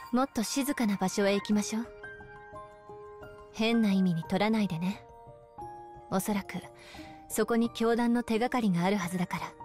もっと静かな場所へ行きましょう。変な意味に取らないでね。おそらくそこに教団の手がかりがあるはずだから。